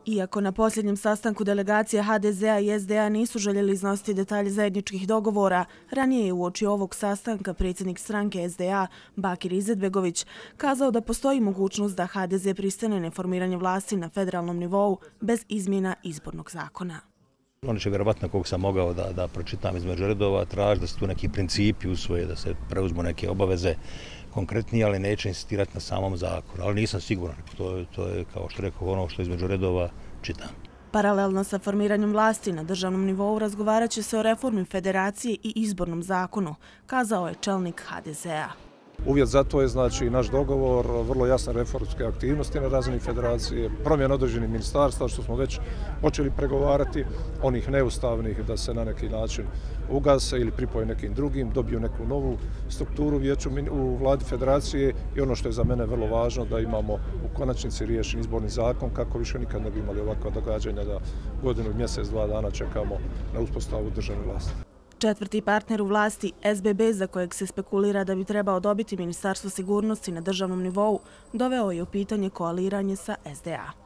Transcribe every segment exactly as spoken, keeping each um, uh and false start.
Iako na posljednjem sastanku delegacija ha de zea i es de a nisu željeli iznositi detalje zajedničkih dogovora, ranije je uoči ovog sastanka predsjednik stranke es de a, Bakir Izetbegović, kazao da postoji mogućnost da ha de ze pristane na formiranje vlasti na federalnom nivou bez izmjena izbornog zakona. Oni će vjerovatno, koliko sam mogao da, da pročitam između redova, traži da se tu neki principi usvoje, da se preuzmu neke obaveze konkretnije, ali neće insistirati na samom zakonu. Ali nisam siguran, to je, to je kao što rekao ono što između redova čitam. Paralelno sa formiranjem vlasti na državnom nivou razgovarat će se o reformi federacije i izbornom zakonu, kazao je čelnik ha de zea. Uvjet za to je znači naš dogovor, vrlo jasne reformske aktivnosti na razini federacije, promjena određenih ministarstva što smo već počeli pregovarati, onih neustavnih da se na neki način ugase ili pripoje nekim drugim, dobiju neku novu strukturu vijeću u vladi federacije i ono što je za mene vrlo važno da imamo u konačnici riješen izborni zakon kako više nikad ne bi imali ovakva događanja da godinu i mjesec, dva dana čekamo na uspostavu državne vlasti. Četvrti partner u vlasti, es be be, za kojeg se spekulira da bi trebao dobiti Ministarstvo sigurnosti na državnom nivou, doveo je u pitanje koaliranje sa es de a.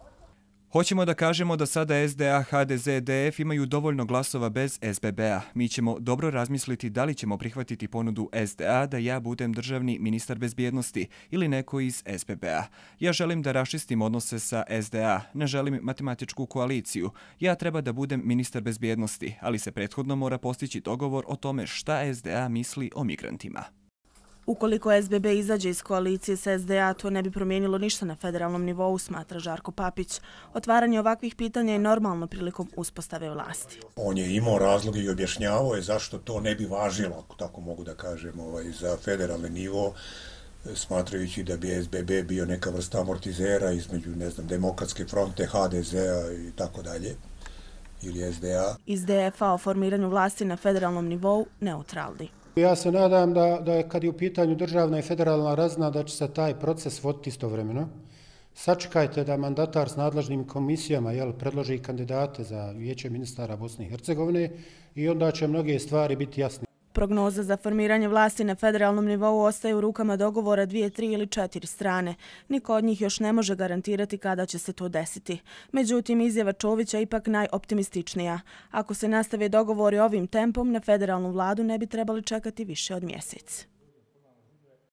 Hoćemo da kažemo da sada es de a, ha de ze i de ef imaju dovoljno glasova bez es be be-a. Mi ćemo dobro razmisliti da li ćemo prihvatiti ponudu es de a da ja budem državni ministar bezbjednosti ili neko iz es be be-a. Ja želim da raščistim odnose sa es de a, ne želim matematičku koaliciju. Ja treba da budem ministar bezbjednosti, ali se prethodno mora postići dogovor o tome šta es de a misli o migrantima. Ukoliko es be be izađe iz koalicije s es de a, to ne bi promijenilo ništa na federalnom nivou, smatra Žarko Papić. Otvaranje ovakvih pitanja je normalno prilikom uspostave vlasti. On je imao razloge i objašnjavao je zašto to ne bi važilo, ako tako mogu da kažem, ovaj, za federalni nivo, smatrajući da bi es be be bio neka vrsta amortizera između, ne znam, Demokratske fronte, ha de zea i tako dalje, ili es de a. Iz de efa o formiranju vlasti na federalnom nivou neutralni. Ja se nadam da, da je kad je u pitanju državna i federalna razina da će se taj proces voditi istovremeno. Sačekajte da mandatar s nadležnim komisijama jel, predloži kandidate za vijeće ministara Bosne i Hercegovine i onda će mnoge stvari biti jasne. Prognoza za formiranje vlasti na federalnom nivou ostaje u rukama dogovora dvije, tri ili četiri strane. Niko od njih još ne može garantirati kada će se to desiti. Međutim, izjava Čovića je ipak najoptimističnija. Ako se nastave dogovori ovim tempom, na federalnu vladu ne bi trebali čekati više od mjesec.